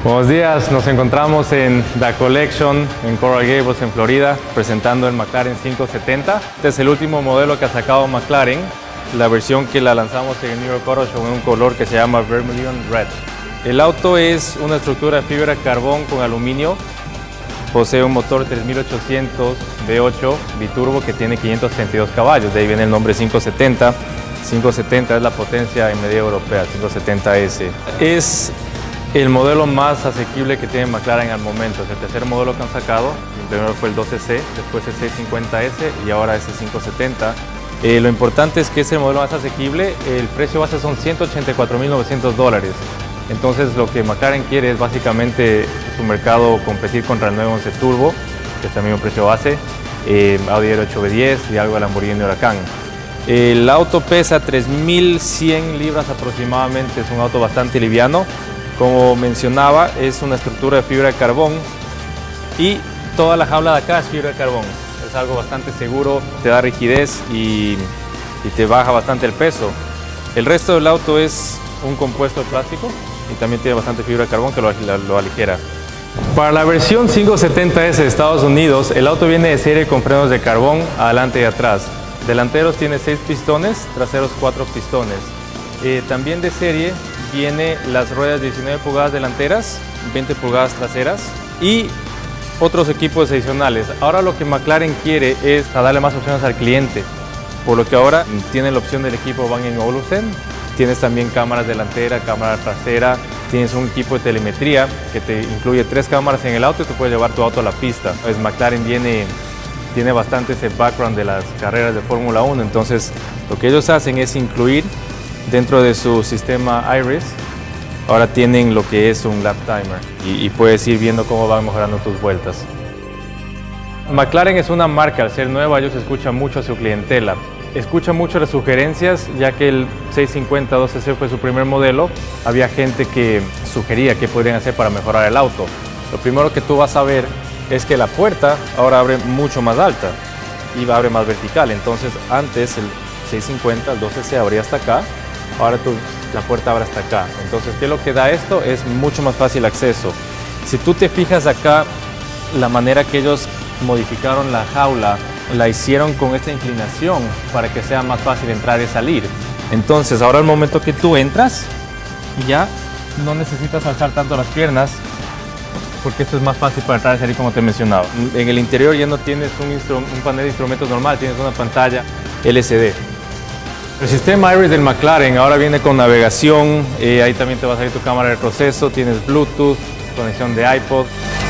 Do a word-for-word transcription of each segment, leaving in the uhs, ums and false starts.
Buenos días, nos encontramos en The Collection en Coral Gables, en Florida, presentando el McLaren quinientos setenta. Este es el último modelo que ha sacado McLaren, la versión que la lanzamos en el New York Auto Show en un color que se llama Vermilion Red. El auto es una estructura de fibra de carbón con aluminio, posee un motor tres mil ochocientos V ocho biturbo que tiene quinientos treinta y dos caballos, de ahí viene el nombre quinientos setenta. quinientos setenta es la potencia en medida europea, quinientos setenta S. Es el modelo más asequible que tiene McLaren al momento. Es el tercer modelo que han sacado. El primero fue el doce C, después el seiscientos cincuenta S y ahora ese quinientos setenta. Eh, lo importante es que es el modelo más asequible. El precio base son ciento ochenta y cuatro mil novecientos dólares. Entonces lo que McLaren quiere es básicamente su mercado competir contra el nueve once Turbo, que es el mismo precio base, eh, Audi R ocho V diez y algo de Lamborghini Huracán. El auto pesa tres mil cien libras aproximadamente, es un auto bastante liviano. Como mencionaba, es una estructura de fibra de carbón y toda la jaula de acá es fibra de carbón. Es algo bastante seguro, te da rigidez y, y te baja bastante el peso. El resto del auto es un compuesto de plástico y también tiene bastante fibra de carbón que lo, lo aligera. Para la versión quinientos setenta S de Estados Unidos, el auto viene de serie con frenos de carbón adelante y atrás. Delanteros tiene seis pistones, traseros cuatro pistones. Eh, también de serie viene las ruedas diecinueve pulgadas delanteras, veinte pulgadas traseras y otros equipos adicionales. Ahora lo que McLaren quiere es darle más opciones al cliente, por lo que ahora tiene la opción del equipo Bang and Olufsen. Tienes también cámaras delantera, cámara trasera, tienes un equipo de telemetría que te incluye tres cámaras en el auto y te puedes llevar tu auto a la pista. Pues McLaren viene, tiene bastante ese background de las carreras de Fórmula uno, entonces lo que ellos hacen es incluir dentro de su sistema Iris, ahora tienen lo que es un lap timer y, y puedes ir viendo cómo van mejorando tus vueltas. McLaren es una marca, al ser nueva ellos escuchan mucho a su clientela. Escuchan mucho las sugerencias, ya que el seiscientos cincuenta doce C fue su primer modelo, había gente que sugería qué podrían hacer para mejorar el auto. Lo primero que tú vas a ver es que la puerta ahora abre mucho más alta y abre más vertical, entonces antes el seiscientos cincuenta, el doce C abría hasta acá. Ahora tú, la puerta abre hasta acá. Entonces, ¿qué es lo que da esto? Es mucho más fácil acceso. Si tú te fijas acá, la manera que ellos modificaron la jaula, la hicieron con esta inclinación para que sea más fácil entrar y salir. Entonces, ahora al momento que tú entras, ya no necesitas alzar tanto las piernas, porque esto es más fácil para entrar y salir como te mencionaba. En el interior ya no tienes un, un panel de instrumentos normal, tienes una pantalla L C D. El sistema Iris del McLaren ahora viene con navegación, eh, ahí también te va a salir tu cámara de proceso, tienes Bluetooth, conexión de iPod.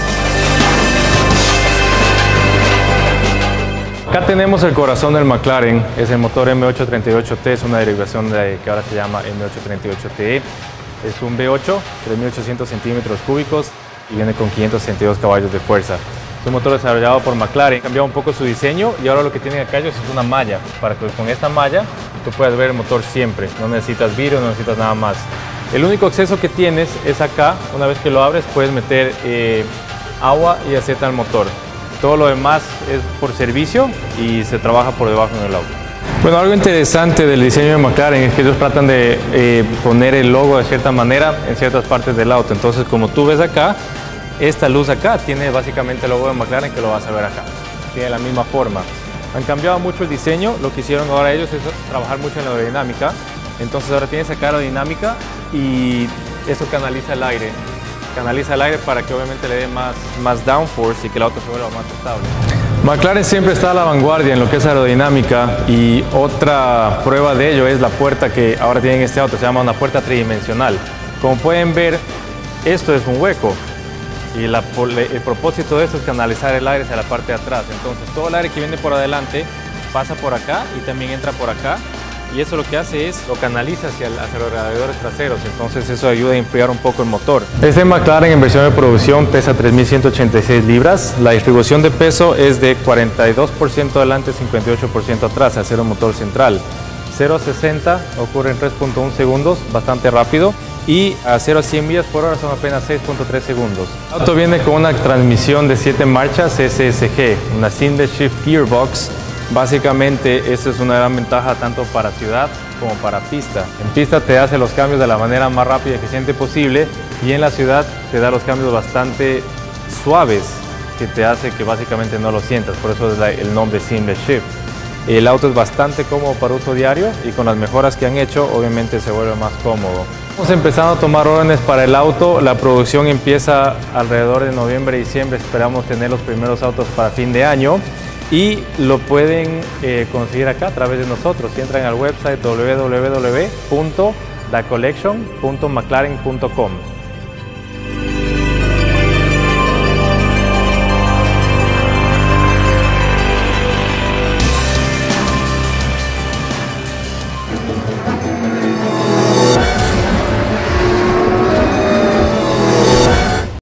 Acá tenemos el corazón del McLaren, es el motor M ochocientos treinta y ocho T, es una derivación de, que ahora se llama M ochocientos treinta y ocho T E. Es un V ocho, tres mil ochocientos centímetros cúbicos y viene con quinientos sesenta y dos caballos de fuerza. Es un motor desarrollado por McLaren, cambiado un poco su diseño y ahora lo que tienen acá ellos es una malla, para que con esta malla tú puedas ver el motor siempre, no necesitas vidrio, no necesitas nada más. El único acceso que tienes es acá, una vez que lo abres puedes meter eh, agua y aceite al motor. Todo lo demás es por servicio y se trabaja por debajo en el auto. Bueno, algo interesante del diseño de McLaren es que ellos tratan de eh, poner el logo de cierta manera en ciertas partes del auto. Entonces, como tú ves acá, esta luz acá tiene básicamente el logo de McLaren, que lo vas a ver acá. Tiene la misma forma. Han cambiado mucho el diseño, lo que hicieron ahora ellos es trabajar mucho en la aerodinámica. Entonces ahora tienes acá aerodinámica y eso canaliza el aire. Canaliza el aire para que obviamente le dé más, más downforce y que el auto se vuelva más estable. McLaren siempre está a la vanguardia en lo que es aerodinámica y otra prueba de ello es la puerta que ahora tienen este auto, se llama una puerta tridimensional. Como pueden ver, esto es un hueco. Y la, el propósito de esto es canalizar el aire hacia la parte de atrás. Entonces todo el aire que viene por adelante pasa por acá y también entra por acá. Y eso lo que hace es lo canaliza hacia, hacia los radiadores traseros. Entonces eso ayuda a enfriar un poco el motor. Este McLaren en versión de producción pesa tres mil ciento ochenta y seis libras. La distribución de peso es de cuarenta y dos por ciento adelante, cincuenta y ocho por ciento atrás, al ser un motor central. cero a sesenta ocurre en tres punto uno segundos, bastante rápido. Y a cero a cien millas por hora son apenas seis punto tres segundos. El auto viene con una transmisión de siete marchas S S G, una Single Shift Gearbox. Básicamente, esto es una gran ventaja tanto para ciudad como para pista. En pista te hace los cambios de la manera más rápida y eficiente posible y en la ciudad te da los cambios bastante suaves que te hace que básicamente no lo sientas, por eso es la, el nombre Seamless Shift. El auto es bastante cómodo para uso diario y con las mejoras que han hecho obviamente se vuelve más cómodo. Estamos empezando a tomar órdenes para el auto, la producción empieza alrededor de noviembre, diciembre, esperamos tener los primeros autos para fin de año y lo pueden eh, conseguir acá a través de nosotros. Si entran al website w w w punto the collection punto mclaren punto com.